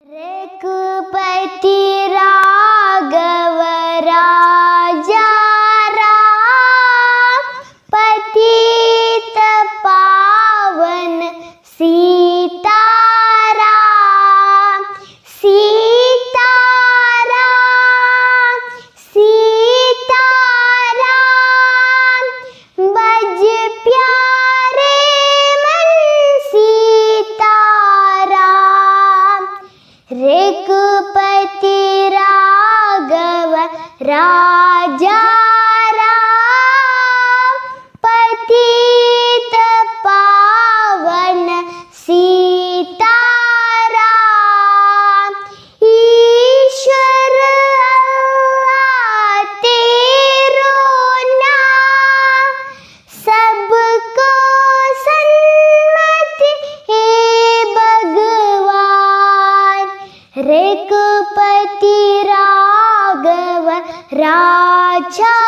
रघुपति राघव राजा राम, पतित पावन सीताराम। सीताराम सीताराम, बज प्यारे मन सीताराम। रघुपति राघव राजा राम, पतित पावन सीताराम। ईश्वर अल्लाह तेरो नाम, सबको सन्मति हे भगवान। रघुपति राघव राजा